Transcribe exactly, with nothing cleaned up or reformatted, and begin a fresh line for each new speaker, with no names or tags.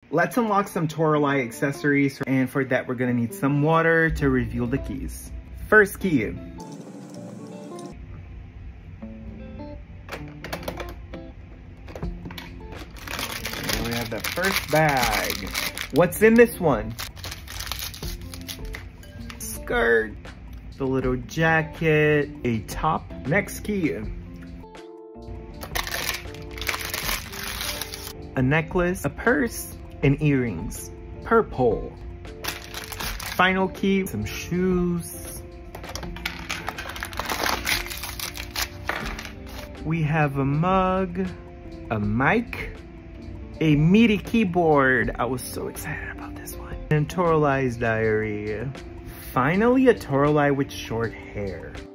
Let's unlock some Toralei accessories, and for that we're gonna need some water to reveal the keys. First key. And we have the first bag. What's in this one? Skirt, the little jacket, a top. Next key. A necklace, a purse, and earrings. Purple. Final key, some shoes. We have a mug, a mic, a MIDI keyboard. I was so excited about this one. And Toralei's diary. Finally, a Toralei with short hair.